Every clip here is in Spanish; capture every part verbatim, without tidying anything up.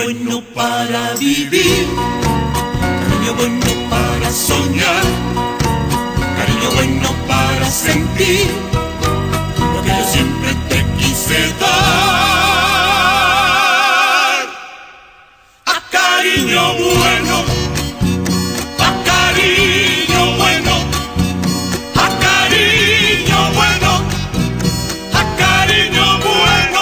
bueno para vivir, cariño bueno para soñar, cariño bueno para sentir lo que yo siempre te quise dar. A cariño bueno, a cariño bueno, a cariño bueno, a cariño bueno.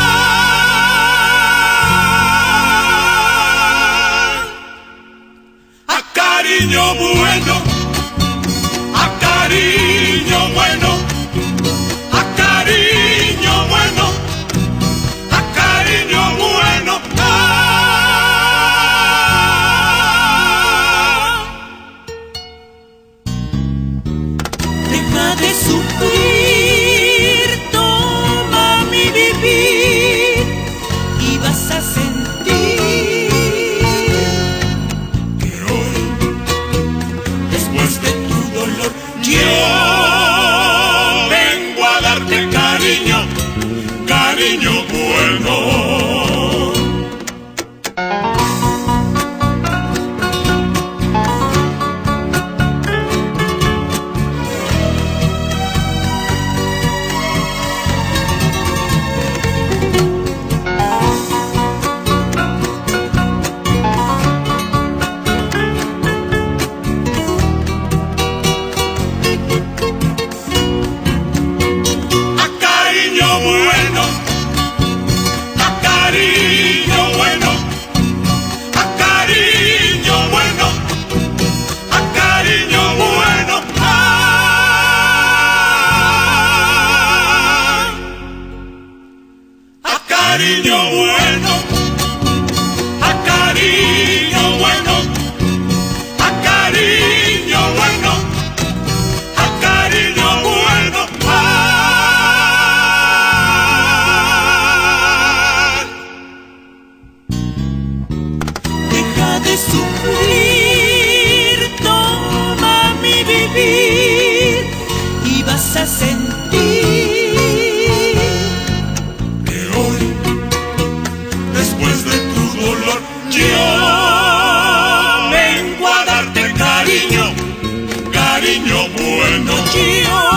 A cariño bueno, a cariño bueno, a cariño bueno, a cariño bueno. Ah. Deja de sufrir, toma mi vivir y vas a sentir que hoy, después de tu dolor, yo vengo a darte cariño, cariño bueno. Cariño bueno, a cariño bueno, a cariño bueno, a cariño bueno. Ah. Deja de sufrir, toma mi vivir y vas a sentir yo vengo a darte cariño, cariño bueno. Yo